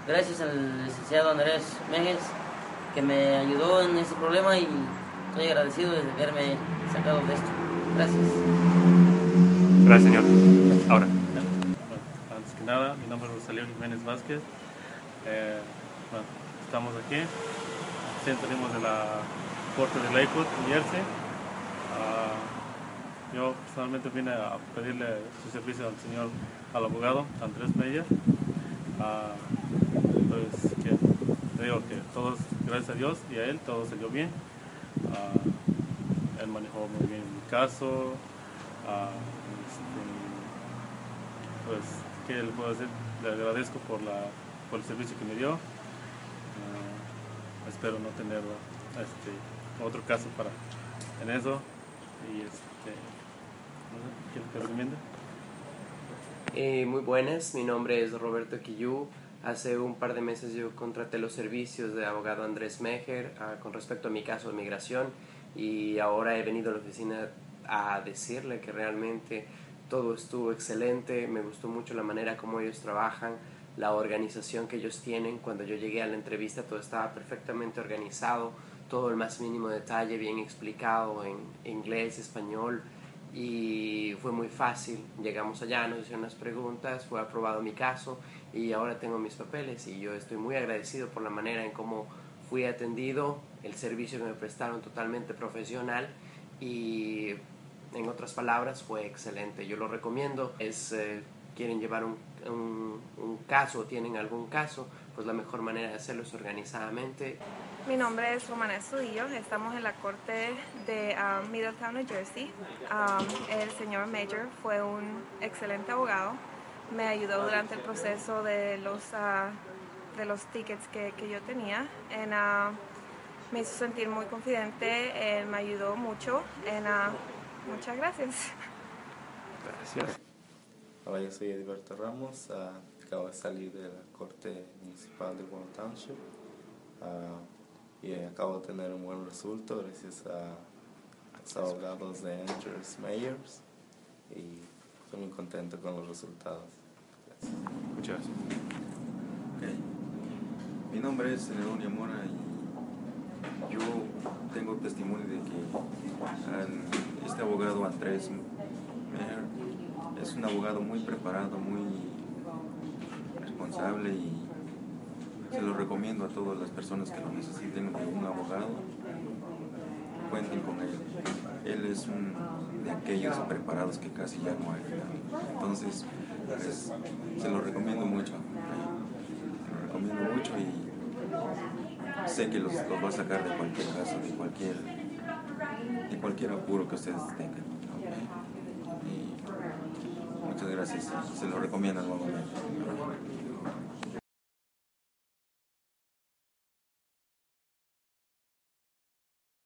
gracias al licenciado Andrés Mejes, que me ayudó en ese problema, y estoy agradecido de haberme sacado de esto. Gracias. Gracias, señor. Ahora. Bueno, antes que nada, mi nombre es Rosalío Jiménez Vázquez. Bueno, estamos aquí. Salimos de la corte de Lakewood, New Jersey. Yo personalmente vine a pedirle su servicio al abogado Andrés Meyer. Pues que te digo que todos, gracias a Dios y a él, todo salió bien. Él manejó muy bien mi caso. Pues, ¿qué le puedo decir? Le agradezco por el servicio que me dio. Espero no tener otro caso en eso. Y no sé, ¿quieres que recomiende? Muy buenas, mi nombre es Roberto Quillú. Hace un par de meses yo contraté los servicios de abogado Andrés Mejer con respecto a mi caso de migración, y ahora he venido a la oficina a decirle que realmente todo estuvo excelente. Me gustó mucho la manera como ellos trabajan, la organización que ellos tienen. Cuando yo llegué a la entrevista todo estaba perfectamente organizado, todo el más mínimo detalle bien explicado en inglés, español, y fue muy fácil. Llegamos allá, nos hicieron unas preguntas, fue aprobado mi caso y ahora tengo mis papeles, y yo estoy muy agradecido por la manera en cómo fui atendido, el servicio que me prestaron totalmente profesional, y en otras palabras fue excelente. Yo lo recomiendo. Quieren llevar un caso, tienen algún caso, pues la mejor manera de hacerlo es organizadamente. Mi nombre es Romana Estudillo, estamos en la corte de Middletown, New Jersey. El señor Major fue un excelente abogado, me ayudó durante el proceso de los tickets que yo tenía. Me hizo sentir muy confidente, me ayudó mucho. Muchas gracias. Gracias. Hola, yo soy Edilberto Ramos, acabo de salir de la Corte Municipal de Warren Township y acabo de tener un buen resultado gracias a los abogados de Andrés Meyers, y estoy muy contento con los resultados. Gracias. Muchas gracias. Okay. Mi nombre es Nedonia Mora y yo tengo testimonio de que este abogado Andrés Meyer es un abogado muy preparado, muy responsable, y se lo recomiendo a todas las personas que lo necesiten de un abogado. Cuenten con él. Él es de aquellos preparados que casi ya no hay. Entonces, se lo recomiendo mucho. Lo recomiendo mucho y sé que los va a sacar de cualquier caso, de cualquier apuro que ustedes tengan. ¿Okay? Y muchas gracias. Se lo recomiendo nuevamente.